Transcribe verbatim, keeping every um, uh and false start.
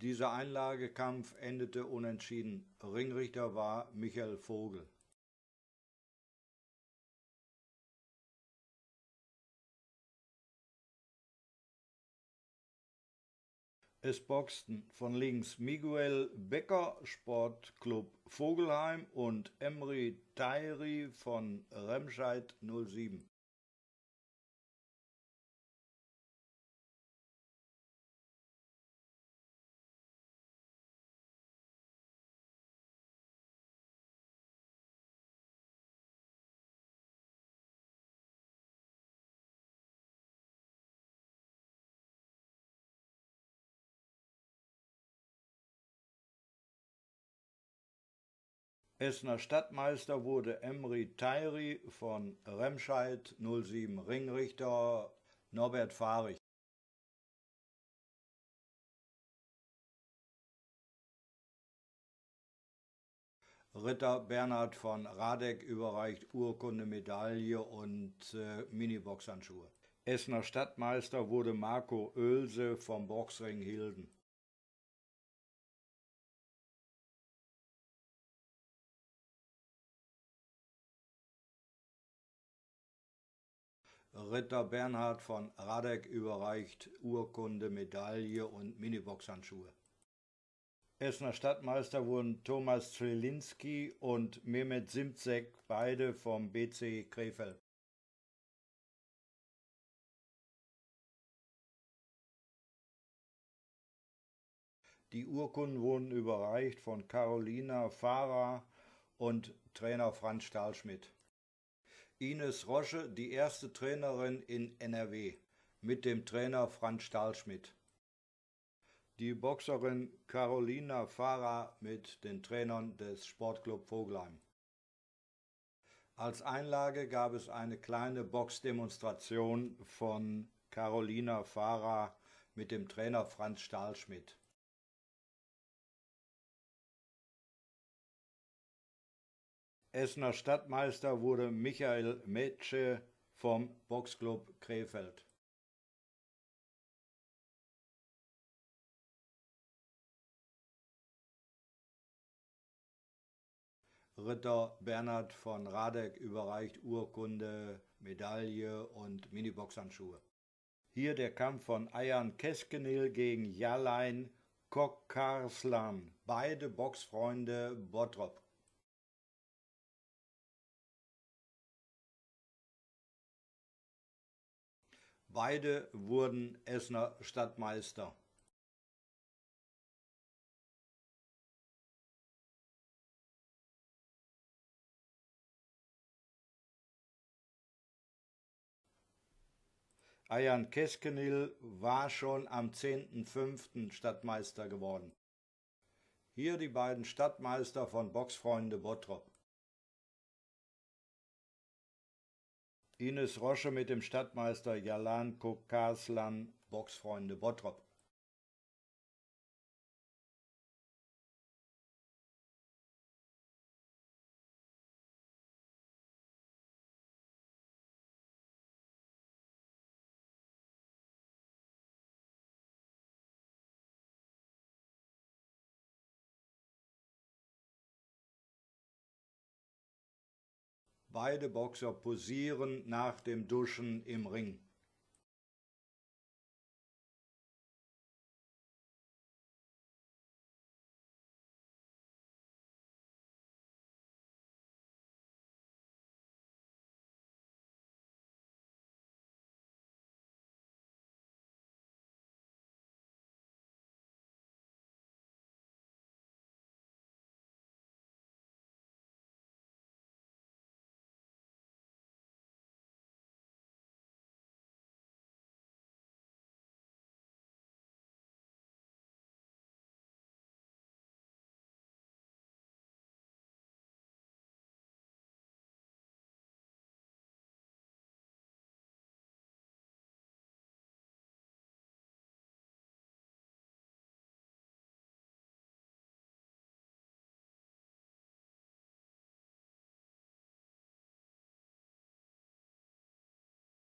Dieser Einlagekampf endete unentschieden. Ringrichter war Michael Vogel. Es boxten von links Miguel Becker, Sportclub Vogelheim, und Emre Tayri von Remscheid null sieben. Essener Stadtmeister wurde Emre Tayri von Remscheid null sieben, Ringrichter Norbert Fahrig. Ritter Bernhard von Radek überreicht Urkunde, Medaille und äh, Miniboxhandschuhe. Essener Stadtmeister wurde Marco Oelse vom Boxring Hilden. Ritter Bernhard von Radek überreicht Urkunde, Medaille und Miniboxhandschuhe. Essener Stadtmeister wurden Thomas Zielinski und Mehmet Simzek, beide vom B C Krefeld. Die Urkunden wurden überreicht von Carolina Farah und Trainer Franz Stahlschmidt. Ines Rosche, die erste Trainerin in N R W, mit dem Trainer Franz Stahlschmidt. Die Boxerin Carolina Farah mit den Trainern des Sportclub Vogelheim. Als Einlage gab es eine kleine Boxdemonstration von Carolina Farah mit dem Trainer Franz Stahlschmidt. Essener Stadtmeister wurde Michael Metsche vom Boxclub Krefeld. Ritter Bernhard von Radek überreicht Urkunde, Medaille und Miniboxhandschuhe. Hier der Kampf von Ayhan Keskenil gegen Jalain Kokarslan, beide Boxfreunde Bottrop. Beide wurden Essener Stadtmeister. Ayhan Keskenil war schon am zehnten fünften Stadtmeister geworden. Hier die beiden Stadtmeister von Boxfreunde Bottrop. Ines Rosche mit dem Stadtmeister Jalan Kokarslan, Boxfreunde Bottrop. Beide Boxer posieren nach dem Duschen im Ring.